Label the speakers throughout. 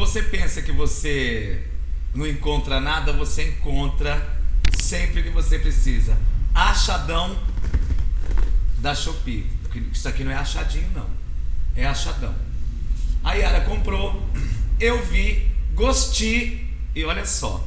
Speaker 1: você pensa que você não encontra nada, você encontra sempre que você precisa. Achadão da Shopee. Isso aqui não é achadinho, não. É achadão. A Yara comprou, eu vi, gostei e olha só.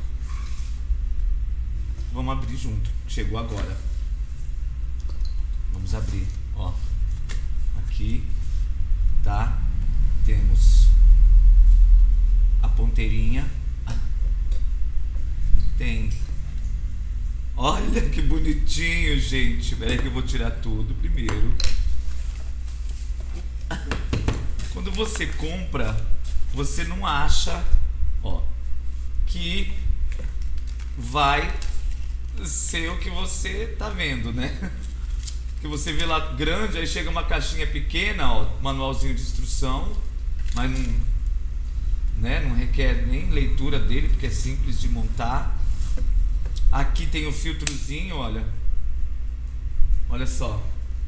Speaker 1: Vamos abrir junto. Chegou agora. Vamos abrir, ó. Aqui, tá? Temos a ponteirinha. Tem. Olha que bonitinho, gente. Espera aí que eu vou tirar tudo primeiro. Quando você compra, você não acha, ó, que vai ser o que você tá vendo, né? Que você vê lá grande, aí chega uma caixinha pequena, ó, manualzinho de instrução, mas não, né, não requer nem leitura dele, porque é simples de montar. Aqui tem o filtrozinho, olha. Olha só.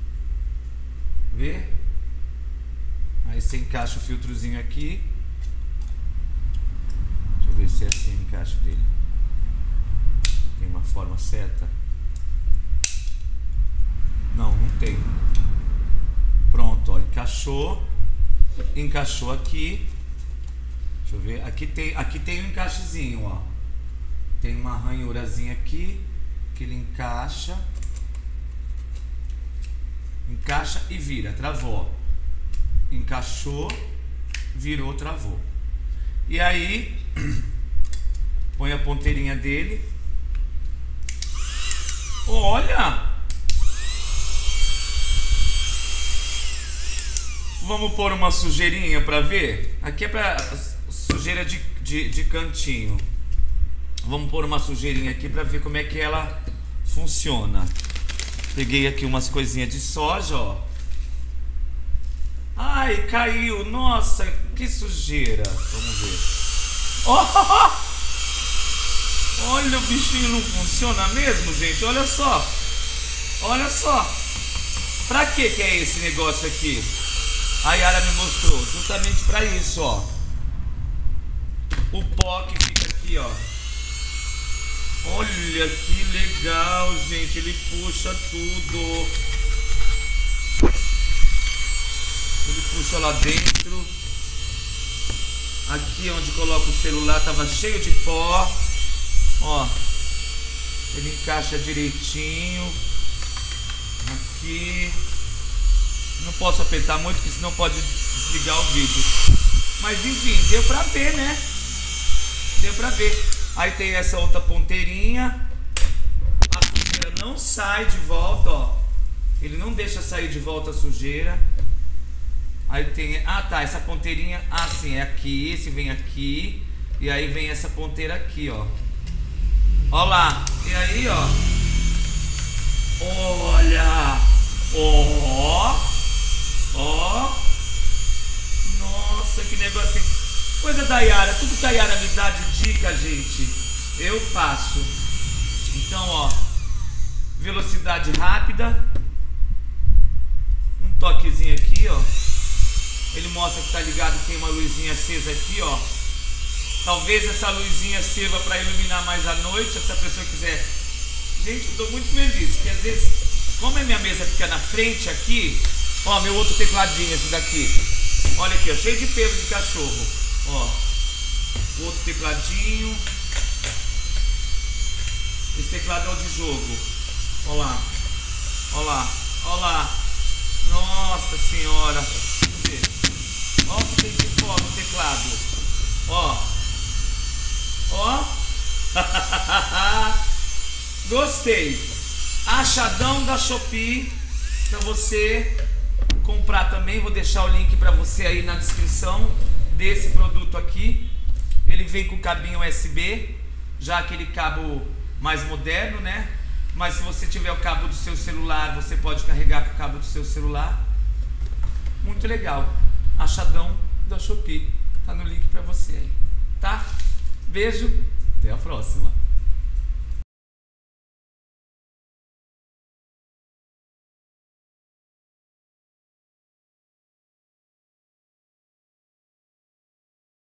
Speaker 1: Vê? Aí você encaixa o filtrozinho aqui. Deixa eu ver se é assim o encaixe dele. Tem uma forma certa? Não, não tem. Pronto, ó, encaixou. Encaixou aqui. Deixa eu ver. Aqui tem um encaixezinho, ó. Tem uma ranhurazinha aqui que ele encaixa. Encaixa e vira, travou. Encaixou, virou, travou. E aí põe a ponteirinha dele. Olha! Vamos pôr uma sujeirinha para ver? Aqui é para sujeira de cantinho. Vamos pôr uma sujeirinha aqui para ver como é que ela funciona. Peguei aqui umas coisinhas de soja, ó. Ai, caiu. Nossa, que sujeira. Vamos ver. Oh! Olha, o bichinho não funciona mesmo, gente. Olha só. Olha só. Pra que é esse negócio aqui? A Yara me mostrou. Justamente pra isso, ó. O pó que fica aqui, ó. Olha que legal, gente. Ele puxa tudo. Ele puxa lá dentro. Aqui onde coloca o celular tava cheio de pó. Ó. Ele encaixa direitinho. Aqui. Não posso apertar muito, porque senão pode desligar o vídeo. Mas enfim, deu pra ver, né? Deu pra ver. Aí tem essa outra ponteirinha. A sujeira não sai de volta, ó. Ele não deixa sair de volta a sujeira. Aí tem... Ah, tá, essa ponteirinha... Ah, sim, é aqui. Esse vem aqui. E aí vem essa ponteira aqui, ó. Ó lá. E aí, ó. Olha. Ó. Ó. Nossa, que negocinho. Coisa da Yara. Tudo que a Yara me dá de dica, gente, eu faço. Então, ó. Velocidade rápida. Um toquezinho aqui, ó. Ele mostra que tá ligado, tem uma luzinha acesa aqui, ó. Talvez essa luzinha sirva para iluminar mais à noite, se a pessoa quiser. Gente, eu tô muito feliz, porque às vezes, como a minha mesa fica na frente aqui, ó, meu outro tecladinho, esse daqui. Olha aqui, ó, cheio de pelo de cachorro. Ó, o outro tecladinho. Esse teclado é o de jogo. Ó lá, ó lá, ó lá. Nossa senhora. Vamos ver. Ó o que tem de pó no teclado. Ó. Ó. Gostei. Achadão da Shopee. Pra você comprar também. Vou deixar o link pra você aí na descrição desse produto aqui. Ele vem com cabinho USB. Já aquele cabo mais moderno, né? Mas se você tiver o cabo do seu celular, você pode carregar com o cabo do seu celular. Muito legal. Achadão da Shopee. Tá no link pra você aí. Tá? Beijo. Até a próxima.